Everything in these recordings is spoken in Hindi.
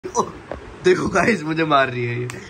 देखो गाइस मुझे मार रही है ये।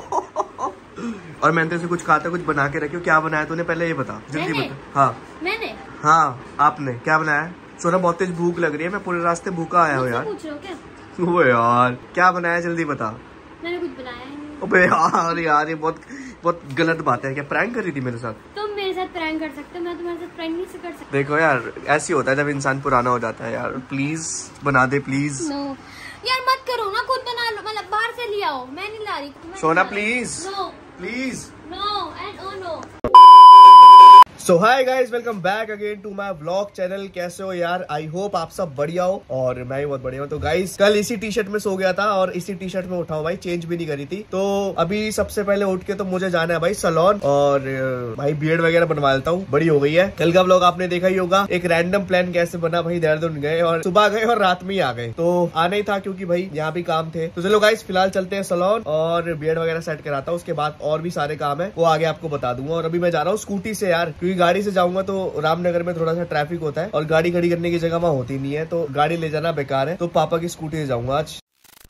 और मैंने तेरे से कुछ कहा था, कुछ बना के रखियो। क्या बनाया तूने पहले ये बता, जल्दी बता। हाँ मैंने, हाँ आपने क्या बनाया? सोना बहुत तेज भूख लग रही है, मैं पूरे रास्ते भूखा आया हूँ यार। पूछ रहे हो क्या? वो यार क्या बनाया जल्दी बता। मैंने कुछ बनाया नहीं। अबे यार ये बहुत गलत बात है। क्या प्रैंक कर रही थी मेरे साथ? तुम मेरे साथ प्रैंक कर सकते हो, मैं तुम्हारे साथ प्रैंक नहीं कर सकती। देखो यार ऐसी होता है जब इंसान पुराना हो जाता है यार। प्लीज बना दे प्लीज। नो यार मत करो ना, खुद बना लो, मतलब बाहर से ले आओ, मैं नहीं ला रही। Sona please no please. No and oh no. So hi guys, welcome back again to my vlog channel. कैसे हो यार? आई होप आप सब बढ़िया हो और मैं भी बहुत बढ़िया हूँ। तो गाइस कल इसी टी शर्ट में सो गया था और इसी टी शर्ट में उठा हूँ भाई, चेंज भी नहीं करी थी। तो अभी सबसे पहले उठ के तो मुझे जाना है भाई सैलून और भाई बियर्ड वगैरह बनवा लेता हूँ, बड़ी हो गई है। कल का व्लॉग आपने देखा ही होगा, एक रैंडम प्लान कैसे बना भाई। देहरादून गए और सुबह गए और रात में ही आ गए, तो आना ही था क्योंकि भाई यहाँ भी काम थे। तो चलो गाइस फिलहाल चलते हैं सैलून और बियर्ड वगैरह सेट कराता हूँ। उसके बाद और भी सारे काम है, वो आगे आपको बता दूंगा। और अभी मैं जा रहा हूँ स्कूटी से यार, क्योंकि गाड़ी से जाऊंगा तो रामनगर में थोड़ा सा ट्रैफिक होता है और गाड़ी खड़ी करने की जगह वहां होती नहीं है, तो गाड़ी ले जाना बेकार है। तो पापा की स्कूटी से जाऊंगा आज।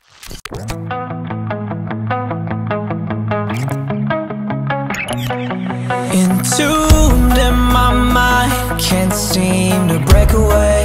Entombed in my mind, can't seem to break away.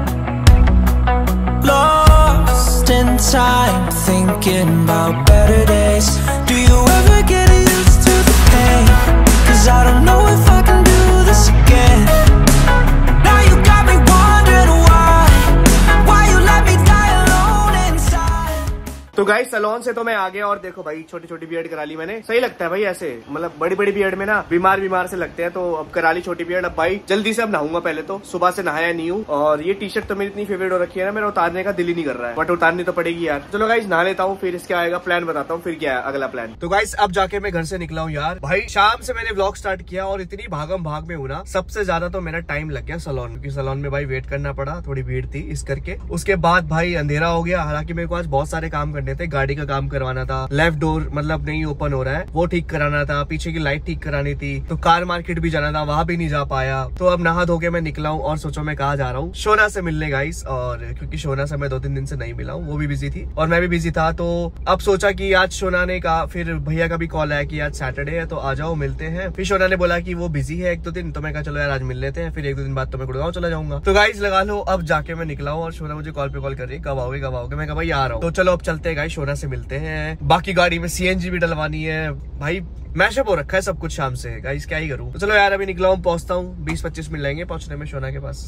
Lost in time, thinking about better days. Do you ever get used to the pain? 'Cause I don't know if I can do this again. Now you got me wondering why you let me die alone inside. तो गाइस सैलून से तो मैं आ गया और देखो भाई छोटी छोटी बियर्ड करा ली मैंने। सही लगता है भाई ऐसे, मतलब बड़ी बड़ी बियर्ड में ना बीमार से लगते हैं, तो अब करा ली छोटी बियर्ड। अब भाई जल्दी से अब नहाऊंगा। पहले तो सुबह से नहाया नहीं हूँ और ये टी शर्ट तो मेरी इतनी फेवरेट हो रखी है ना, मेरा उतारने का दिल ही नहीं कर रहा है, बट उतारनी तो पड़ेगी यार। चलो गाइस नहा लेता हूँ, फिर इसके आएगा प्लान बताता हूँ फिर क्या है अगला प्लान। तो गाइस अब जाके मैं घर से निकला हूँ यार। भाई शाम से मैंने व्लॉग स्टार्ट किया और इतनी भागम भाग में हूँ ना, सबसे ज्यादा तो मेरा टाइम लग गया सैलून, क्योंकि सैलून में भाई वेट करना पड़ा, थोड़ी भीड़ थी इस करके। उसके बाद भाई अंधेरा हो गया। हालांकि मेरे को आज बहुत सारे काम करने थे, गाड़ी का काम करवाना था, लेफ्ट डोर मतलब नहीं ओपन हो रहा है वो ठीक कराना था, पीछे की लाइट ठीक करानी थी, तो कार मार्केट भी जाना था, वहां भी नहीं जा पाया। तो अब नहा धो के मैं निकला हूँ और सोचो मैं कहाँ जा रहा हूँ, शोना से मिलने गाइस। और क्योंकि शोना से मैं 2-3 दिन से नहीं मिला हूँ, वो भी बिजी थी और मैं भी बिजी था, तो अब सोचा कि आज शोना ने कहा, फिर भैया का भी कॉल आया कि आज सैटरडे है तो आ जाओ मिलते हैं। फिर शोना ने बोला कि वो बिजी है 1-2 दिन, तो मैं कहा चलो यार आज मिल लेते हैं, फिर 1-2 दिन बाद तो मैं गुड़गांव चला जाऊंगा। तो गाइस लगा लो अब जाके मैं निकला हूँ और शोना मुझे कॉल पे कॉल कर रही है, कब आओगे कब आओगे। मैं कहा भाई आ रहा हूँ। तो चलो अब चलते हैं गाइस, शोना से मिलते हैं। बाकी गाड़ी में सीएनजी भी डलवानी है भाई, मैशअप हो रखा है सब कुछ शाम से गाइस, क्या ही करूं। तो चलो यार अभी निकला हूँ, पहुंचता हूँ, 20-25 मिनट लगेंगे पहुंचने में शोना के पास।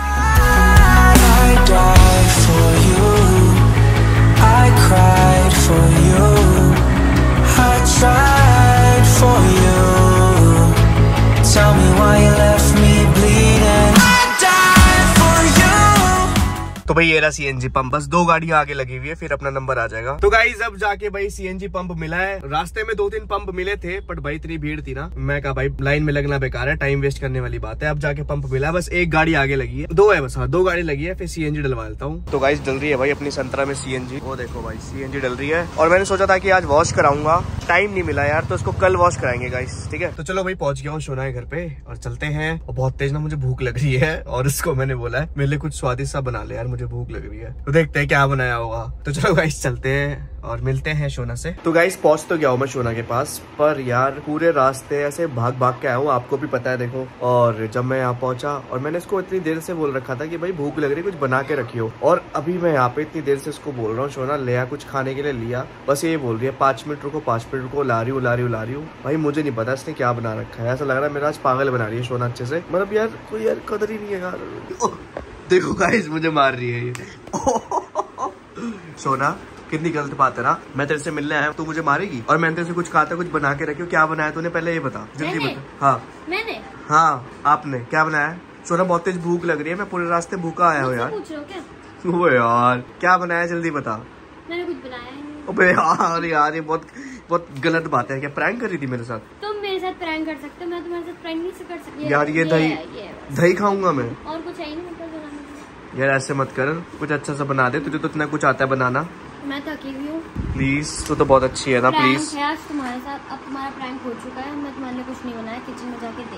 तो भाई ये रहा सीएनजी पंप, बस 2 गाड़ियां आगे लगी हुई है, फिर अपना नंबर आ जाएगा। तो गाइस अब जाके भाई सीएनजी पंप मिला है। रास्ते में 2-3 पंप मिले थे, बट भाई इतनी भीड़ थी ना, मैं कहा भाई लाइन में लगना बेकार है, टाइम वेस्ट करने वाली बात है। अब जाके पंप मिला, बस 1 गाड़ी आगे लगी है, 2 है बस। हाँ 2 गाड़ी लगी है, फिर सीएनजी डलवा लेता हूँ। तो गाइस डल रही है भाई अपनी संतरा में सीएनजी, वो देखो भाई सीएनजी डल रही है। और मैंने सोचा था कि आज वॉश कराऊंगा, टाइम नहीं मिला यार, तो इसको कल वॉश कराएंगे गाइस, ठीक है। तो चलो भाई पहुंच गया हूँ शोना के घर पे और चलते हैं। और बहुत तेज ना मुझे भूख लग रही है और उसको मैंने बोला है मेरे लिए कुछ स्वादिष्ट सा बना ले यार, मुझे भूख लग रही है। तो देखते हैं क्या बनाया होगा। तो चलो गाइस चलते हैं और मिलते हैं शोना से। तो गाइस पहुंच तो गया हूँ मैं शोना के पास, पर यार पूरे रास्ते ऐसे भाग भाग के आया हूँ, आपको भी पता है देखो। और जब मैं यहाँ पहुंचा और मैंने इसको इतनी देर से बोल रखा था कि भाई भूख लग रही है कुछ बना के रखियो, और अभी मैं यहाँ पे इतनी देर से इसको बोल रहा हूँ शोना ले आ कुछ खाने के लिए, लिया बस ये बोल रही है 5 मिनट रुको 5 मिनट रुको, ला रही हूँ। भाई मुझे नहीं पता इसने क्या बना रखा है, ऐसा लग रहा है मेरा आज पागल बना रही है शोना अच्छे से, मतलब यार कोई यार कदर ही नहीं है यार। देखो गाइस मुझे मार रही है ये। सोना कितनी गलत बात है ना, मैं तेरे से मिलने आया तू मुझे मारेगी। और मैंने तेरे से कुछ कहा था, कुछ बना के रखियो। क्या बनाया तूने पहले ये बता, जल्दी बता। हाँ मैंने, हाँ आपने क्या बनाया? सोना बहुत तेज भूख लग रही है, मैं पूरे रास्ते भूखा आया हूँ यार। पूछ रहे हो क्या? वो यार क्या बनाया जल्दी बता। मैंने कुछ बनाया नहीं। अबे यार ये बहुत गलत बात है। क्या प्रैंक कर रही थी मेरे साथ? तुम मेरे साथ प्रैंक कर सकते हो, मैं तुम्हारे साथ प्रैंक नहीं कर सकती यार। ये दही खाऊंगा मैं, और कुछ है ही नहीं यार। ऐसे मत कर, कुछ अच्छा सा बना दे, तुझे तो इतना कुछ आता है बनाना। मैं थकी हुई हूँ प्लीज, तू तो बहुत अच्छी है ना प्लीज। आज तुम्हारे साथ, अब तुम्हारा प्रैंक हो चुका है, मैं तुम्हारे लिए कुछ नहीं बनाया, किचन में जाके देख।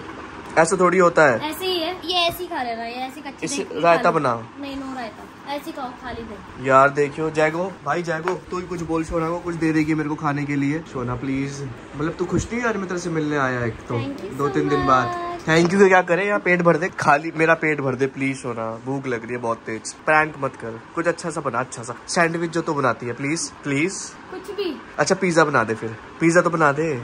ऐसा थोड़ी होता है। ऐसे ही है, ये ऐसे ही खा लेना, ये ऐसे कच्ची इस नहीं रायता बना। नहीं, नो रायता, ऐसे खाओ खाली दे। यार देखियो जैगो, भाई जैगो तू ही कुछ बोल सोना को, कुछ दे देगी मेरे को खाने के लिए। सोना प्लीज, मतलब तू खुश नहीं यार मैं तेरे से मिलने आया एक तो 2-3 दिन बाद। थैंक यू क्या करे, यहाँ पेट भर दे, खाली मेरा पेट भर दे प्लीज सोना, भूख लग रही है बहुत तेज। प्रैंक मत कर, कुछ अच्छा सा बना, अच्छा सा सैंडविच जो तो बनाती है प्लीज प्लीज। कुछ भी अच्छा पिज्जा बना दे, फिर पिज्जा तो बना दे।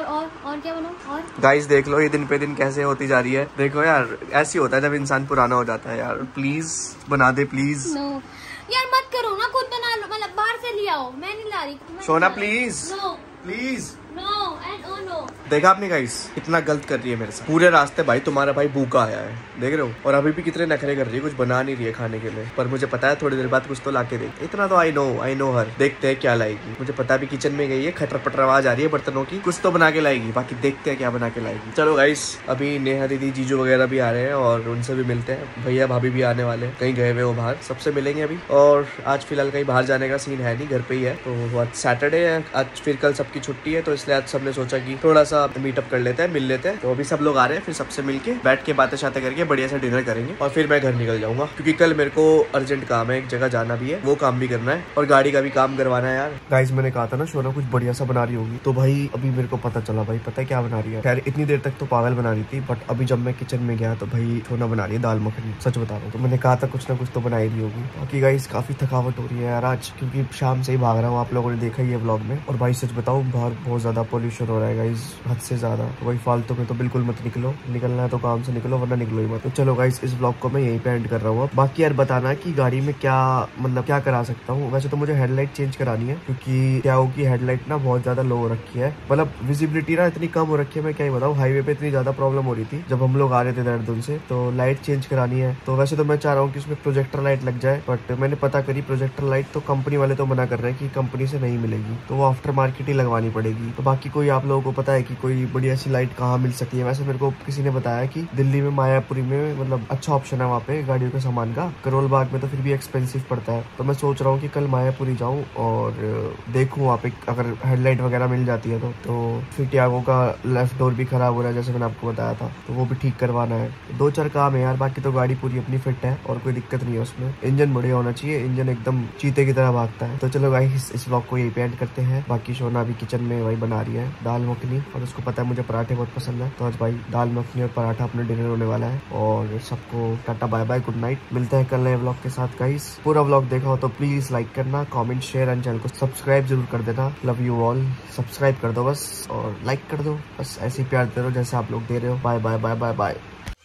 और क्या बनाऊं? और गाइस देख लो ये दिन पे दिन कैसे होती जा रही है। देखो यार ऐसी होता है जब इंसान पुराना हो जाता है यार। प्लीज बना दे प्लीज। नो यार मत करो ना, खुद बना लो, मतलब बाहर से ले आओ, मैं नहीं ला रही। Sona please no please. No and oh no. देखा आपने गाइस कितना गलत कर रही है मेरे साथ। पूरे रास्ते भाई तुम्हारा भाई भूखा आया है, देख रहे हो, और अभी भी कितने नखरे कर रही है, कुछ बना नहीं रही है खाने के लिए। पर मुझे पता है थोड़ी देर बाद कुछ तो लाके देगी, इतना तो आई नो हर। देखते हैं क्या लाएगी, मुझे पता भी किचन में गई है, खटर पटर आवाज आ रही है बर्तनों की, कुछ तो बना के लाएगी, बाकी देखते हैं क्या बना के लाएगी। चलो गाइस अभी नेहा दीदी जीजू वगैरह भी आ रहे हैं और उनसे भी मिलते हैं। भैया भाभी भी आने वाले, कहीं गए हुए वो बाहर, सबसे मिलेंगे अभी। और आज फिलहाल कहीं बाहर जाने का सीन है नहीं, घर पे ही है। तो आज सैटरडे है, आज फिर कल सबकी छुट्टी है, तो इसलिए आज सबने सोचा कि थोड़ा सा मीटअप कर लेते हैं, मिल लेते हैं। तो अभी सब लोग आ रहे हैं, फिर सबसे मिलके बैठ के बातें शातें करके बढ़िया सा डिनर करेंगे और फिर मैं घर निकल जाऊंगा, क्योंकि कल मेरे को अर्जेंट काम है, एक जगह जाना भी है, वो काम भी करना है और गाड़ी का भी काम करवाना है यार। गाइस मैंने कहा था ना शोना कुछ बढ़िया सा बना रही होगी, तो भाई अभी मेरे को पता चला भाई, पता है क्या बना रही है। खैर इतनी देर तक तो पागल बना रही थी, बट अभी जब मैं किचन में गया तो भाई शोना बना रही है दाल मखनी। सच बता रहा हूँ, तो मैंने कहा था कुछ ना कुछ तो बना ही रही होगी। बाकी गाइस काफी थकावट हो रही है यार आज, क्योंकि शाम से ही भाग रहा हूँ, आप लोगों ने देखा ही है व्लॉग में। और भाई सच बताऊँ बाहर बहुत ज्यादा पोल्यूशन हो रहा है गाइस, हद से ज्यादा। तो भाई फालतू में तो बिल्कुल मत निकलो, निकलना है तो काम से निकलो वरना निकलो ही मत। तो चलो गाइस इस व्लॉग को मैं यहीं पे एंड कर रहा हूँ। बाकी यार बताना कि गाड़ी में क्या मतलब क्या करा सकता हूँ। वैसे तो मुझे हेडलाइट चेंज करानी है, क्योंकि क्या हो कि हेडलाइट ना बहुत ज्यादा लो हो रखी है, मतलब विजिबिलिटी ना इतनी कम हो रखी है, मैं क्या ही बताऊँ। हाईवे पे इतनी ज्यादा प्रॉब्लम हो रही थी जब हम लोग आ रहे थे देहरादून से, तो लाइट चेंज करानी है। तो वैसे तो मैं चाह रहा हूँ कि उसमें प्रोजेक्टर लाइट लग जाए, बट मैंने पता करी प्रोजेक्टर लाइट तो कंपनी वाले तो मना कर रहे हैं कि कंपनी से नहीं मिलेगी, तो वो आफ्टर मार्केट ही लगवानी पड़ेगी। तो बाकी कोई आप लोगों को पता है कि कोई बढ़िया सी लाइट कहाँ मिल सकती है? वैसे मेरे को किसी ने बताया कि दिल्ली में मायापुरी में मतलब अच्छा ऑप्शन है वहाँ पे गाड़ियों के सामान का। करोल बाग में तो फिर भी एक्सपेंसिव पड़ता है, तो मैं सोच रहा हूँ कि कल मायापुरी जाऊँ और देखूँ वहाँ पे अगर हेडलाइट वगैरह मिल जाती है तो फिर टियागो का लेफ्ट डोर भी खराब हो रहा है जैसे मैंने आपको बताया था, तो वो भी ठीक करवाना है। 2-4 काम है यार, बाकी तो गाड़ी पूरी अपनी फिट है और कोई दिक्कत नहीं है उसमें। इंजन बढ़िया होना चाहिए, इंजन एकदम चीते की तरह भागता है। तो चलो गाइस इस व्लॉग को यही पे एंड करते हैं। बाकी शोना अभी किचन में वही बना रही है दाल मखनी, और उसको पता है मुझे पराठे बहुत पसंद है, तो आज भाई दाल मखनी और पराठा अपने डिनर होने वाला है। और सबको tata bye bye, good night, मिलते हैं कल नए व्लॉग के साथ गाइस। पूरा व्लॉग देखा हो तो प्लीज लाइक करना, कमेंट शेयर एंड चैनल को सब्सक्राइब जरूर कर देना। लव यू ऑल, सब्सक्राइब कर दो बस और लाइक कर दो, बस ऐसे ही प्यार दे रहो जैसे आप लोग दे रहे हो। Bye bye bye bye bye.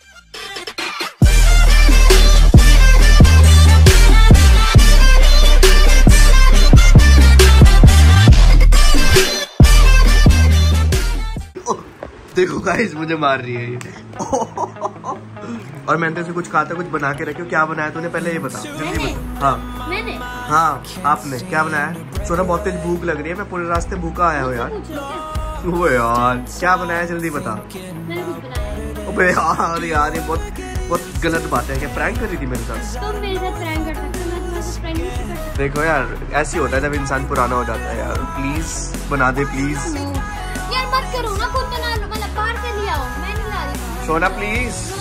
देखो गाइस मुझे मार रही है ये और मैंने तो कुछ कहा था, कुछ बना के रखियो। क्या बनाया तूने पहले ये बता, जल्दी बता। हाँ मैंने, हाँ आपने क्या बनाया? सोना बहुत तेज भूख लग रही है, मैं पूरे रास्ते भूखा आया हूँ यार। वो यार क्या बनाया जल्दी बता। अबे यार ये बहुत गलत बात है। क्या प्रैंक कर रही थी मेरे साथ? तुम मेरे साथ प्रैंक कर सकते हो, मैं तुम्हारे साथ प्रैंक नहीं कर सकती। देखो यार ऐसी होता है जब इंसान पुराना हो जाता है यार। प्लीज बना दे प्लीज। यार मत करो ना, खुद बना लो, मतलब बाहर से ले आओ, मैं नहीं ला रही। सोना प्लीज।